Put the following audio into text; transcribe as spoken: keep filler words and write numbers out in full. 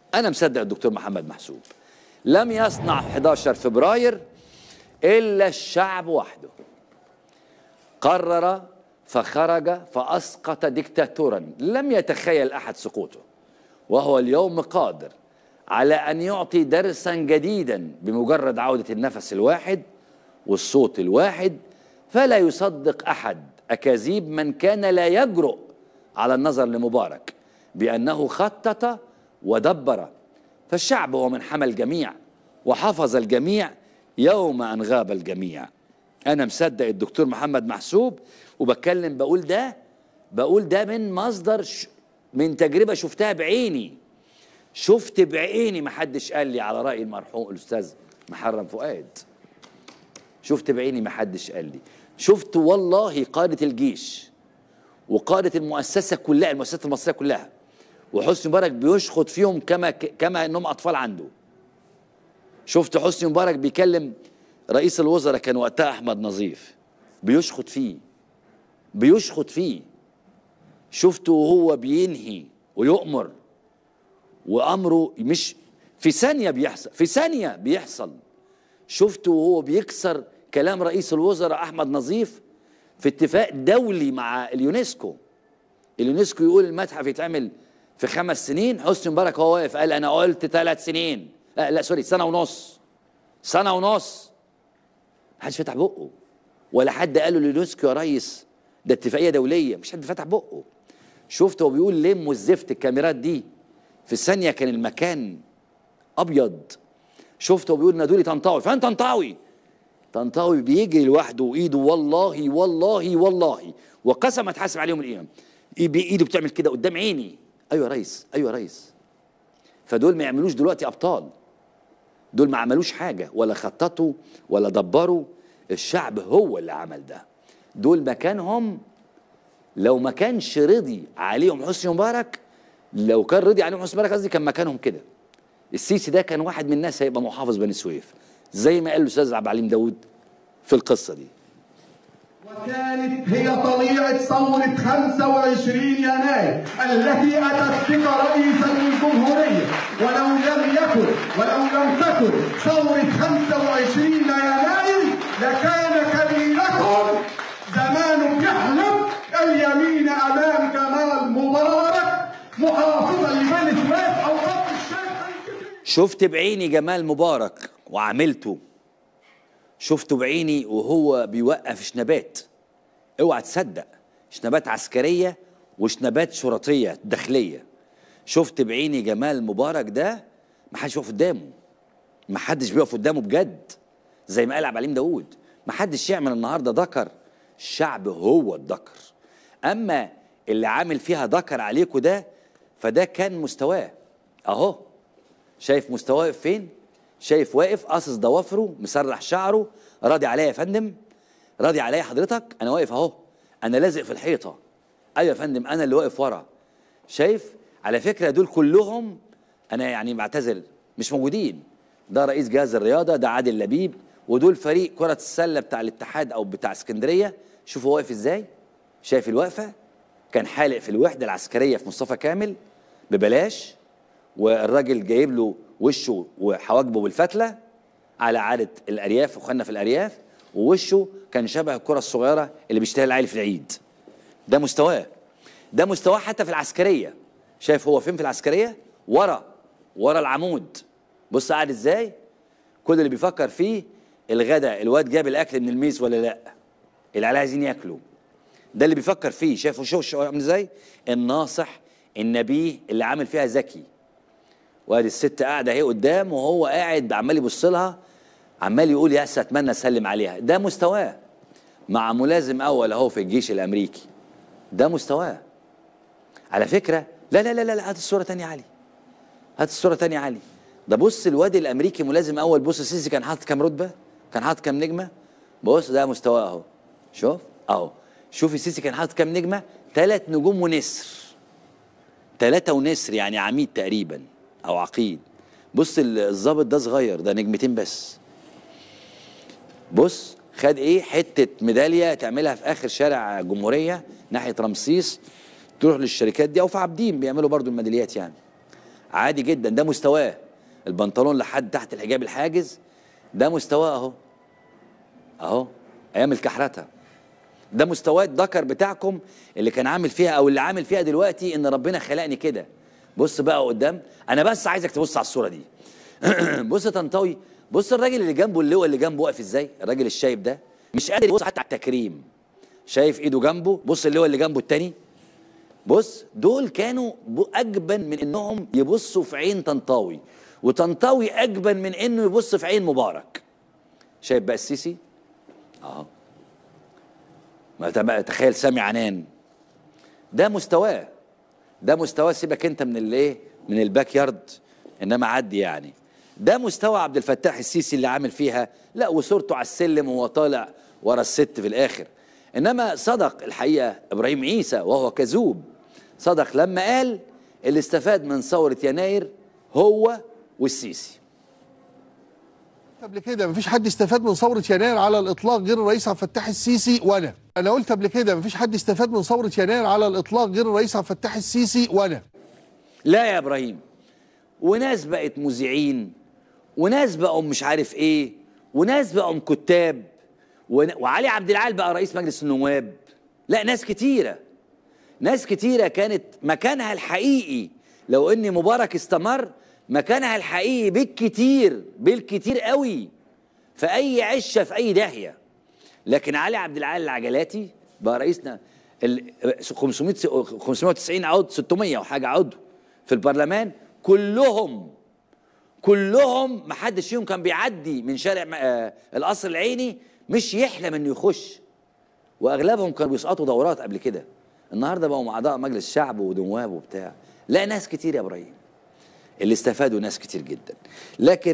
أنا مصدق الدكتور محمد محسوب. لم يصنع حداشر فبراير إلا الشعب وحده. قرر فخرج فأسقط ديكتاتورا لم يتخيل أحد سقوطه، وهو اليوم قادر على أن يعطي درسا جديدا بمجرد عودة النفس الواحد والصوت الواحد. فلا يصدق أحد أكاذيب من كان لا يجرؤ على النظر لمبارك بأنه خطط ودبر. فالشعب هو من حمى الجميع وحفظ الجميع يوم أن غاب الجميع. أنا مصدق الدكتور محمد محسوب، وبتكلم بقول ده بقول ده من مصدر ش... من تجربة شفتها بعيني. شفت بعيني، محدش قال لي على رأي المرحوم الأستاذ محرم فؤاد. شفت بعيني، محدش قال لي. شفت والله قادة الجيش وقادة المؤسسة كلها، المؤسسات المصرية كلها، وحسني مبارك بيشخط فيهم كما كما انهم اطفال عنده. شفت حسني مبارك بيكلم رئيس الوزراء كان وقتها احمد نظيف، بيشخط فيه بيشخط فيه. شفته وهو بينهي ويؤمر، وامره مش في ثانيه بيحصل، في ثانيه بيحصل. شفته وهو بيكسر كلام رئيس الوزراء احمد نظيف في اتفاق دولي مع اليونسكو. اليونسكو يقول المتحف يتعمل في خمس سنين، حسني مبارك هو واقف قال انا قلت ثلاث سنين، لا, لا سوري سنه ونص سنه ونص. محدش فتح بقه ولا حد قال له لليونسكو يا ريس ده اتفاقيه دوليه، مش حد فتح بقه. شفت هو بيقول لم الزفت الكاميرات دي، في ثانيه كان المكان ابيض. شفت هو بيقول نادوا لي طنطاوي، فين طنطاوي؟ طنطاوي بيجري لوحده وايده والله والله والله وقسم اتحاسب عليهم القيام، ايده بتعمل كده قدام عيني. ايوه يا ريس، ايوه يا ريس. فدول ما يعملوش دلوقتي ابطال، دول ما عملوش حاجه ولا خططوا ولا دبروا، الشعب هو اللي عمل ده. دول مكانهم لو ما كانش رضي عليهم حسني مبارك، لو كان رضي عليهم حسني مبارك قصدي كان مكانهم كده. السيسي ده كان واحد من الناس هيبقى محافظ بني سويف زي ما قال الاستاذ عبد العليم داوود في القصه دي. وكانت هي طليعة ثورة خمسة وعشرين يناير التي أتت بك رئيسا للجمهورية، ولو لم يكن ولو لم تكن ثورة خمسة وعشرين يناير لكان كبيركم زمان بيحلم اليمين أمام جمال مبارك محافظا لبني سويف أو خط الشيخ. شفت بعيني جمال مبارك وعملته، شفته بعيني وهو بيوقف شنبات، اوعى تصدق، شنبات عسكريه وشنبات شرطيه داخليه. شفت بعيني جمال مبارك ده، ما حدش بيقف قدامه، ما حدش بيقف قدامه بجد زي ما قال عبد العليم داوود. ما حدش يعمل النهارده ذكر، الشعب هو الذكر. اما اللي عامل فيها ذكر عليكم ده فده كان مستواه اهو. شايف مستواه واقف فين؟ شايف واقف قاصص ضوافره مسرح شعره، راضي عليا يا فندم؟ راضي عليا حضرتك؟ انا واقف اهو، انا لازق في الحيطه. ايوه يا فندم انا اللي واقف ورا. شايف؟ على فكره دول كلهم انا يعني بعتذر مش موجودين. ده رئيس جهاز الرياضه، ده عادل لبيب، ودول فريق كره السله بتاع الاتحاد او بتاع اسكندريه. شوفوا واقف ازاي؟ شايف الوقفه؟ كان حالق في الوحده العسكريه في مصطفى كامل ببلاش، والراجل جايب له وشه وحواجبه بالفتله على عاده الارياف واخواننا في الارياف، ووشه كان شبه الكره الصغيره اللي بيشتريها العيل في العيد. ده مستواه، ده مستواه حتى في العسكريه. شايف هو فين في العسكريه؟ ورا ورا العمود. بص قاعد ازاي؟ كل اللي بيفكر فيه الغدا، الواد جاب الاكل من الميز ولا لا، العيال عايزين ياكلوا. ده اللي بيفكر فيه. شايف وشه عامل ازاي؟ الناصح النبيه اللي عامل فيها ذكي. وادي الست قاعده اهي قدام وهو قاعد عمال يبص لها، عمال يقول يا اتمنى اسلم عليها. ده مستواه مع ملازم اول اهو في الجيش الامريكي. ده مستواه على فكره. لا لا لا لا هات الصوره تاني يا علي، هات الصوره تاني يا علي. ده بص الواد الامريكي ملازم اول، بص السيسي كان حاطط كام رتبه، كان حاطط كام نجمه. بص ده مستواه اهو، شوف اهو، شوف السيسي كان حاطط كام نجمه، ثلاث نجوم ونسر، ثلاثه ونسر يعني عميد تقريبا او عقيد. بص الظابط ده صغير، ده نجمتين بس. بص خد ايه؟ حته ميداليه تعملها في اخر شارع جمهوريه ناحيه رمسيس، تروح للشركات دي او في عابدين بيعملوا برضو الميداليات يعني. عادي جدا، ده مستواه. البنطلون لحد تحت الحجاب الحاجز ده مستواه اهو اهو ايام الكحرته. ده مستوى الذكر بتاعكم اللي كان عامل فيها او اللي عامل فيها دلوقتي ان ربنا خلقني كده. بص بقى قدام، انا بس عايزك تبص على الصوره دي. بص يا طنطاوي، بص الراجل اللي جنبه، اللواء اللي جنبه واقف ازاي، الراجل الشايب ده مش قادر يبص حتى على التكريم. شايف ايده جنبه؟ بص اللواء اللي جنبه التاني، بص دول كانوا اجبن من انهم يبصوا في عين طنطاوي، وطنطاوي اجبن من انه يبص في عين مبارك. شايف بقى السيسي اهو، ما تخيل سامي عنان، ده مستواه، ده مستواه. سيبك انت من الايه، من الباك يارد، انما عدي يعني. ده مستوى عبد الفتاح السيسي اللي عامل فيها، لا وصورته على السلم وهو طالع ورا الست في الاخر. انما صدق الحقيقه ابراهيم عيسى وهو كذوب، صدق لما قال اللي استفاد من ثوره يناير هو والسيسي. قبل كده مفيش حد استفاد من ثوره يناير على الاطلاق غير الرئيس عبد الفتاح السيسي وانا. انا قلت قبل كده مفيش حد استفاد من ثوره يناير على الاطلاق غير الرئيس عبد الفتاح السيسي وانا. لا يا ابراهيم، وناس بقت مذيعين، وناس بقوا مش عارف ايه، وناس بقوا كتاب، وعلي عبد العال بقى رئيس مجلس النواب. لا ناس كتيره، ناس كتيره كانت مكانها الحقيقي لو ان مبارك استمر، مكانها الحقيقي بالكتير بالكتير قوي في اي عشه في اي داهيه. لكن علي عبد العال العجلاتي بقى رئيسنا ال خمسمائة خمسمائة وتسعين عضو، ستمائة وحاجه عضو في البرلمان، كلهم كلهم ما حدش فيهم كان بيعدي من شارع آه القصر العيني مش يحلم انه يخش، واغلبهم كانوا بيسقطوا دورات قبل كده. النهارده بقوا اعضاء مجلس شعب ونواب وبتاع. لا ناس كتير يا ابراهيم اللي استفادوا، ناس كتير جدا. لكن